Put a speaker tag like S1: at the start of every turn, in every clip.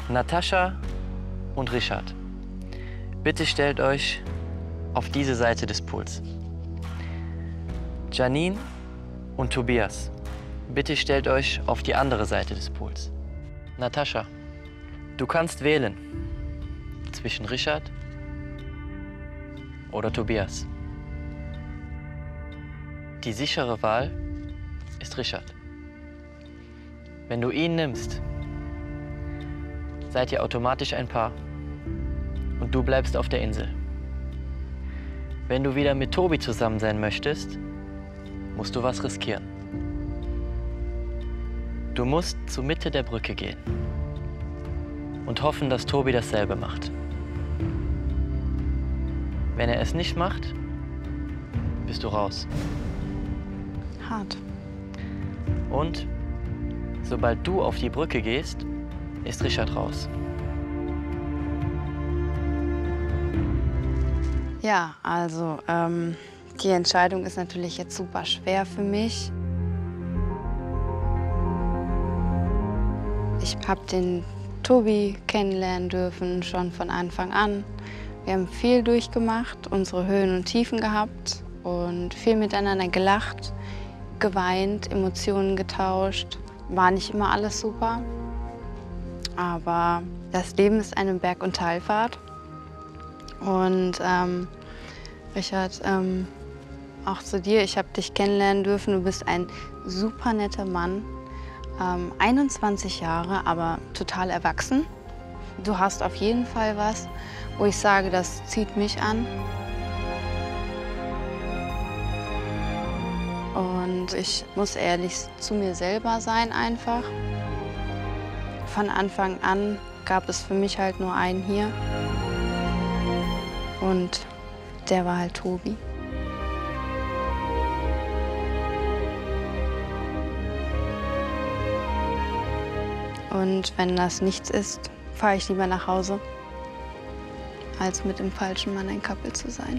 S1: Natascha und Richard, bitte stellt euch auf diese Seite des Pools. Janine und Tobias, bitte stellt euch auf die andere Seite des Pools. Natascha, du kannst wählen zwischen Richard oder Tobias. Die sichere Wahl ist Richard. Wenn du ihn nimmst, seid ihr automatisch ein Paar und du bleibst auf der Insel. Wenn du wieder mit Tobi zusammen sein möchtest, musst du was riskieren. Du musst zur Mitte der Brücke gehen und hoffen, dass Tobi dasselbe macht. Wenn er es nicht macht, bist du raus.
S2: Hart.
S1: Und sobald du auf die Brücke gehst, ist Richard raus.
S2: Ja, also die Entscheidung ist natürlich jetzt super schwer für mich. Ich habe den Tobi kennenlernen dürfen, schon von Anfang an. Wir haben viel durchgemacht, unsere Höhen und Tiefen gehabt und viel miteinander gelacht, geweint, Emotionen getauscht. War nicht immer alles super, aber das Leben ist eine Berg- und Talfahrt. Und Richard, auch zu dir, ich habe dich kennenlernen dürfen. Du bist ein super netter Mann, 21 Jahre, aber total erwachsen. Du hast auf jeden Fall was, wo ich sage, das zieht mich an. Und ich muss ehrlich zu mir selber sein einfach. Von Anfang an gab es für mich halt nur einen hier. Und der war halt Tobi. Und wenn das nichts ist, fahre ich lieber nach Hause, als mit dem falschen Mann ein Couple zu sein.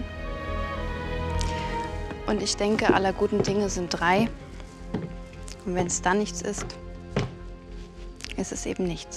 S2: Und ich denke, aller guten Dinge sind 3. Und wenn es dann nichts ist, ist es eben nichts.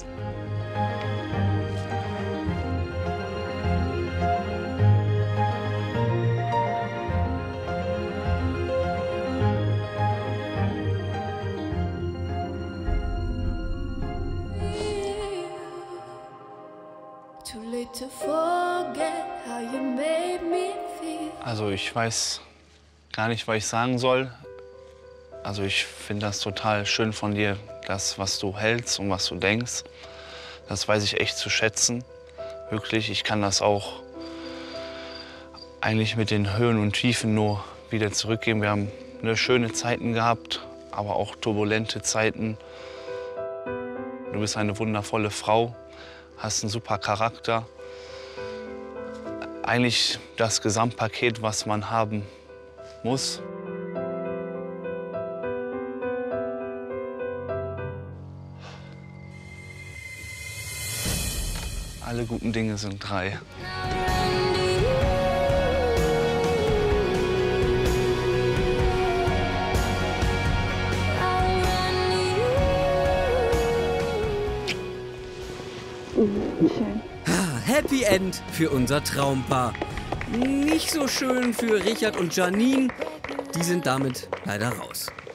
S3: Also ich weiß gar nicht, was ich sagen soll. Also ich finde das total schön von dir, das, was du hältst und was du denkst. Das weiß ich echt zu schätzen. Wirklich, ich kann das auch eigentlich mit den Höhen und Tiefen nur wieder zurückgeben. Wir haben schöne Zeiten gehabt, aber auch turbulente Zeiten. Du bist eine wundervolle Frau, hast einen super Charakter. Eigentlich das Gesamtpaket, was man haben muss. Alle guten Dinge sind 3.
S2: Schön.
S4: Happy End für unser Traumpaar. Nicht so schön für Richard und Janine. Die sind damit leider raus.